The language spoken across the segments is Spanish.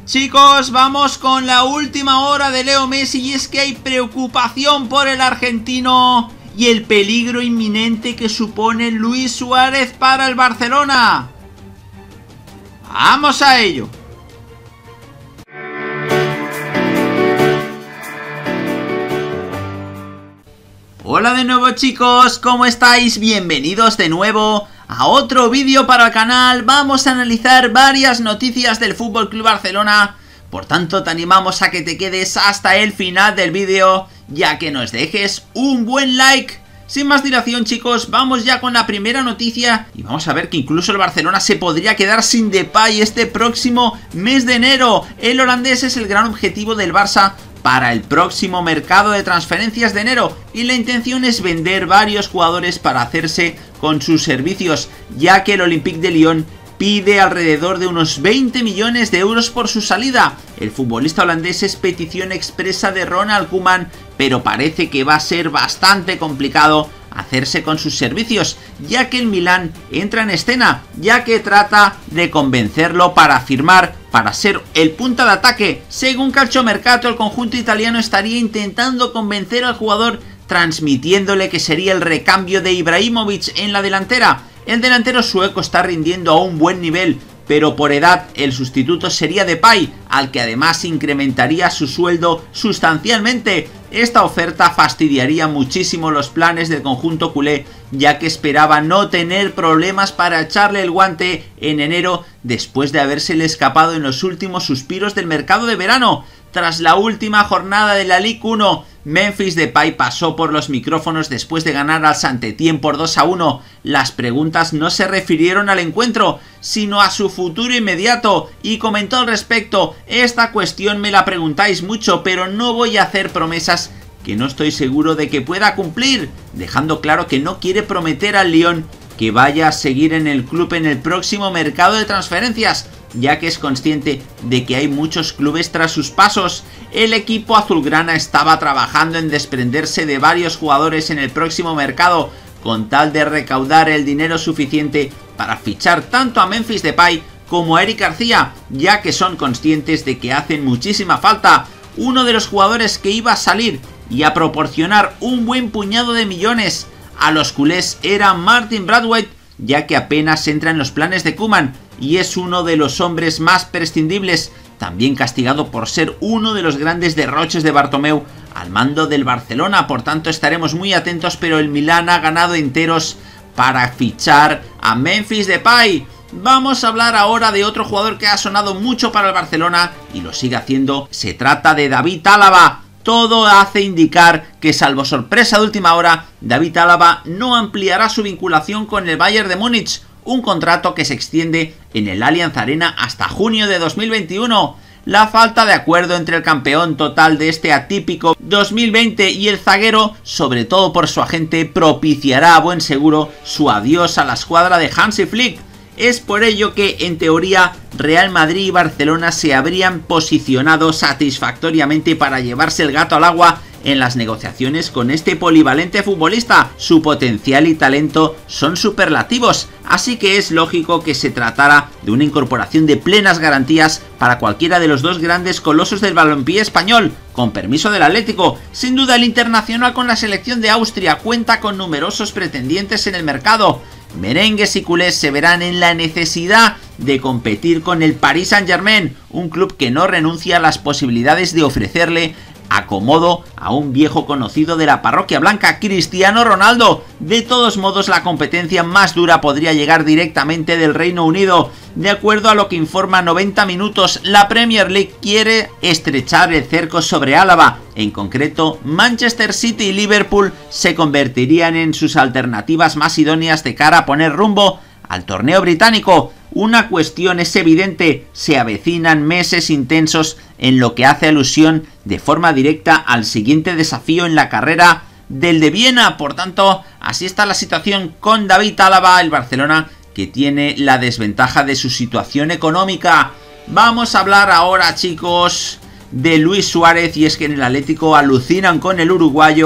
Chicos, vamos con la última hora de Leo Messi y es que hay preocupación por el argentino y el peligro inminente que supone Luis Suárez para el Barcelona. ¡Vamos a ello! Hola de nuevo chicos, ¿cómo estáis? Bienvenidos de nuevo a otro vídeo para el canal. Vamos a analizar varias noticias del FC Barcelona. Por tanto, te animamos a que te quedes hasta el final del vídeo, ya que nos dejes un buen like. Sin más dilación chicos, vamos ya con la primera noticia y vamos a ver que incluso el Barcelona se podría quedar sin Depay este próximo mes de enero. El holandés es el gran objetivo del Barça para el próximo mercado de transferencias de enero y la intención es vender varios jugadores para hacerse con sus servicios, ya que el Olympique de Lyon pide alrededor de unos 20 millones de euros por su salida. El futbolista holandés es petición expresa de Ronald Koeman, pero parece que va a ser bastante complicado hacerse con sus servicios, ya que el Milán entra en escena, ya que trata de convencerlo para firmar, para ser el punta de ataque. Según Calciomercato, el conjunto italiano estaría intentando convencer al jugador, transmitiéndole que sería el recambio de Ibrahimovic en la delantera. El delantero sueco está rindiendo a un buen nivel, pero por edad el sustituto sería Depay, al que además incrementaría su sueldo sustancialmente. Esta oferta fastidiaría muchísimo los planes del conjunto culé, ya que esperaba no tener problemas para echarle el guante en enero después de habérsele escapado en los últimos suspiros del mercado de verano. Tras la última jornada de la Ligue 1, Memphis Depay pasó por los micrófonos después de ganar al Saint-Étienne por 2-1. Las preguntas no se refirieron al encuentro, sino a su futuro inmediato, y comentó al respecto: esta cuestión me la preguntáis mucho, pero no voy a hacer promesas que no estoy seguro de que pueda cumplir, dejando claro que no quiere prometer al Lyon que vaya a seguir en el club en el próximo mercado de transferencias, ya que es consciente de que hay muchos clubes tras sus pasos. El equipo azulgrana estaba trabajando en desprenderse de varios jugadores en el próximo mercado, con tal de recaudar el dinero suficiente para fichar tanto a Memphis Depay como a Eric García, ya que son conscientes de que hacen muchísima falta. Uno de los jugadores que iba a salir y a proporcionar un buen puñado de millones a los culés era Martin Braithwaite, ya que apenas entra en los planes de Koeman y es uno de los hombres más prescindibles, también castigado por ser uno de los grandes derroches de Bartomeu al mando del Barcelona. Por tanto, estaremos muy atentos, pero el Milán ha ganado enteros para fichar a Memphis Depay. Vamos a hablar ahora de otro jugador que ha sonado mucho para el Barcelona y lo sigue haciendo. Se trata de David Alaba. Todo hace indicar que, salvo sorpresa de última hora, David Alaba no ampliará su vinculación con el Bayern de Múnich, un contrato que se extiende en el Allianz Arena hasta junio de 2021. La falta de acuerdo entre el campeón total de este atípico 2020 y el zaguero, sobre todo por su agente, propiciará a buen seguro su adiós a la escuadra de Hansi Flick. Es por ello que, en teoría, Real Madrid y Barcelona se habrían posicionado satisfactoriamente para llevarse el gato al agua en las negociaciones con este polivalente futbolista. Su potencial y talento son superlativos, así que es lógico que se tratara de una incorporación de plenas garantías para cualquiera de los dos grandes colosos del balompié español. Con permiso del Atlético, sin duda el internacional con la selección de Austria cuenta con numerosos pretendientes en el mercado. Merengues y culés se verán en la necesidad de competir con el Paris Saint-Germain, un club que no renuncia a las posibilidades de ofrecerle acomodo a un viejo conocido de la parroquia blanca, Cristiano Ronaldo. De todos modos, la competencia más dura podría llegar directamente del Reino Unido. De acuerdo a lo que informa 90 Minutos, la Premier League quiere estrechar el cerco sobre Álava. En concreto, Manchester City y Liverpool se convertirían en sus alternativas más idóneas de cara a poner rumbo al torneo británico. Una cuestión es evidente: se avecinan meses intensos en lo que hace alusión de forma directa al siguiente desafío en la carrera del de Viena. Por tanto, así está la situación con David Alaba, el Barcelona, que tiene la desventaja de su situación económica. Vamos a hablar ahora, chicos, de Luis Suárez, y es que en el Atlético alucinan con el uruguayo,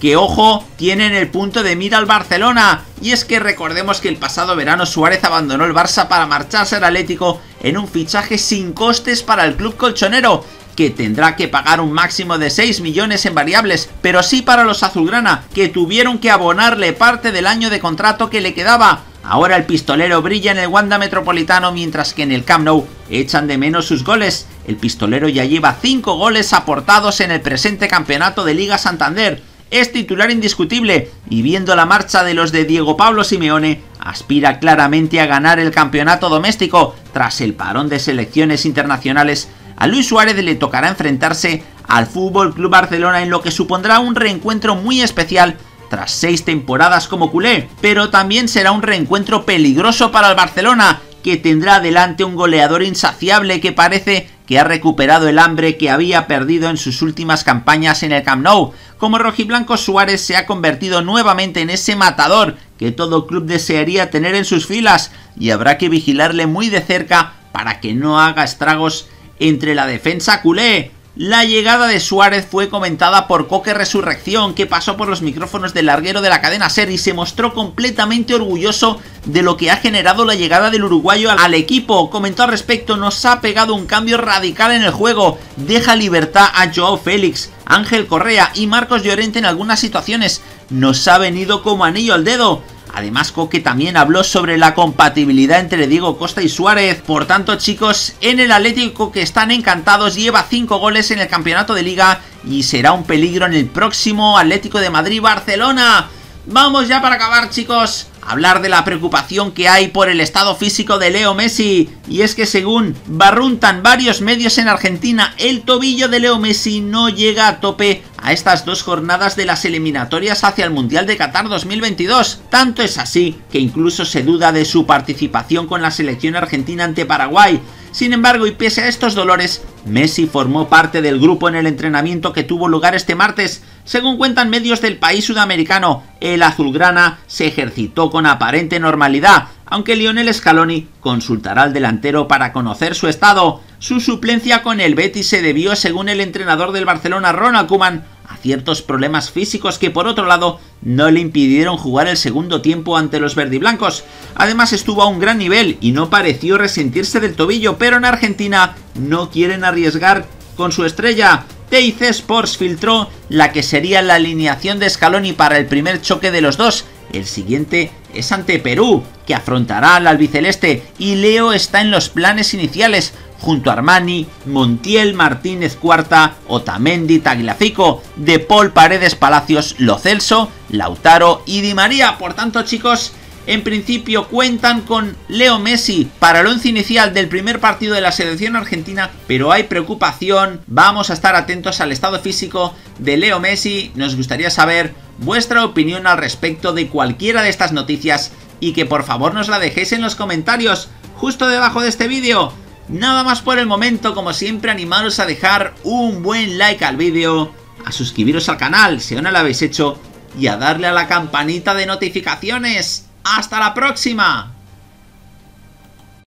que ojo, tienen el punto de mira al Barcelona. Y es que recordemos que el pasado verano Suárez abandonó el Barça para marcharse al Atlético en un fichaje sin costes para el club colchonero, que tendrá que pagar un máximo de 6 millones en variables, pero sí para los azulgrana, que tuvieron que abonarle parte del año de contrato que le quedaba. Ahora el pistolero brilla en el Wanda Metropolitano, mientras que en el Camp Nou echan de menos sus goles. El pistolero ya lleva 5 goles aportados en el presente campeonato de Liga Santander. Es titular indiscutible y, viendo la marcha de los de Diego Pablo Simeone, aspira claramente a ganar el campeonato doméstico. Tras el parón de selecciones internacionales, a Luis Suárez le tocará enfrentarse al FC Barcelona en lo que supondrá un reencuentro muy especial tras 6 temporadas como culé, pero también será un reencuentro peligroso para el Barcelona, que tendrá delante un goleador insaciable que parece que ha recuperado el hambre que había perdido en sus últimas campañas en el Camp Nou. Como rojiblanco, Suárez se ha convertido nuevamente en ese matador que todo club desearía tener en sus filas, y habrá que vigilarle muy de cerca para que no haga estragos entre la defensa culé. La llegada de Suárez fue comentada por Coque Resurrección, que pasó por los micrófonos del larguero de la cadena SER y se mostró completamente orgulloso de lo que ha generado la llegada del uruguayo al equipo. Comentó al respecto: nos ha pegado un cambio radical en el juego, deja libertad a Joao Félix, Ángel Correa y Marcos Llorente en algunas situaciones, nos ha venido como anillo al dedo. Además, Coque también habló sobre la compatibilidad entre Diego Costa y Suárez. Por tanto, chicos, en el Atlético, que están encantados, lleva 5 goles en el campeonato de Liga y será un peligro en el próximo Atlético de Madrid-Barcelona. Vamos ya, para acabar, chicos, a hablar de la preocupación que hay por el estado físico de Leo Messi. Y es que, según barruntan varios medios en Argentina, el tobillo de Leo Messi no llega a tope a estas 2 jornadas de las eliminatorias hacia el Mundial de Qatar 2022. Tanto es así que incluso se duda de su participación con la selección argentina ante Paraguay. Sin embargo, y pese a estos dolores, Messi formó parte del grupo en el entrenamiento que tuvo lugar este martes. Según cuentan medios del país sudamericano, el azulgrana se ejercitó con aparente normalidad, aunque Lionel Scaloni consultará al delantero para conocer su estado. Su suplencia con el Betis se debió, según el entrenador del Barcelona, Ronald Koeman, a ciertos problemas físicos que, por otro lado, no le impidieron jugar el segundo tiempo ante los verdiblancos. Además, estuvo a un gran nivel y no pareció resentirse del tobillo, pero en Argentina no quieren arriesgar con su estrella. TIC Sports filtró la que sería la alineación de Scaloni para el primer choque de los dos. El siguiente es ante Perú, que afrontará al albiceleste, y Leo está en los planes iniciales, junto a Armani, Montiel, Martínez Cuarta, Otamendi, Tagliafico, De Paul, Paredes, Palacios, Lo Celso, Lautaro y Di María. Por tanto, chicos, en principio cuentan con Leo Messi para el once inicial del primer partido de la selección argentina, pero hay preocupación. Vamos a estar atentos al estado físico de Leo Messi. Nos gustaría saber vuestra opinión al respecto de cualquiera de estas noticias y que por favor nos la dejéis en los comentarios justo debajo de este vídeo. Nada más por el momento. Como siempre, animaros a dejar un buen like al vídeo, a suscribiros al canal si aún no lo habéis hecho y a darle a la campanita de notificaciones. ¡Hasta la próxima!